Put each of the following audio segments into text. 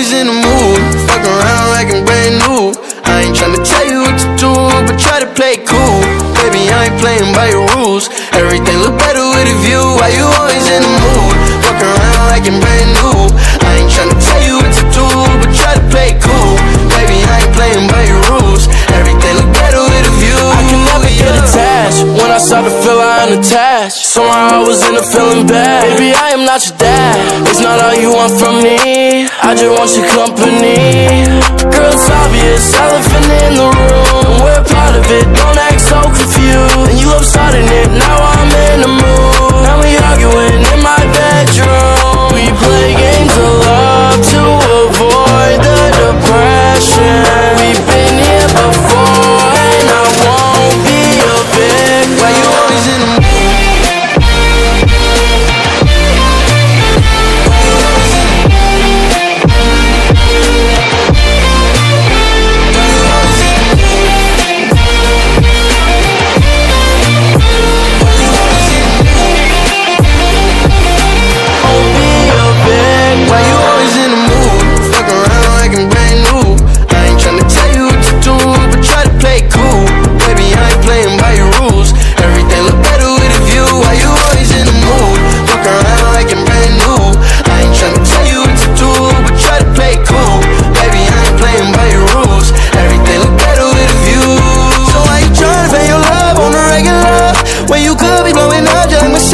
always in the mood, fuck around like I'm brand new. I ain't tryna tell you what to do, but try to play it cool. Baby, I ain't playing by your rules. Everything look better with a view. Why you always in the mood, fuck around like I'm brand new. I ain't tryna tell you what to do, but try to play it cool. Baby, I ain't playing by your rules. Everything look better with a view. I can never get attached. When I start to feel I unattached, somehow I was in a feeling bad. Baby, I am not your dad. It's not all you want from me, I just want your company. Girl, it's obvious, elephant in the room, we're part of it, don't act so confused. And you love starting it, now I'm in the mood. Now we arguing in my bedroom. We play games of love to avoid the depression. We've been here before and I won't be a victim. Why you always in the mood?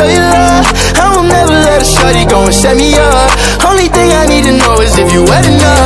Go and set me up. Only thing I need to know is if you wet enough.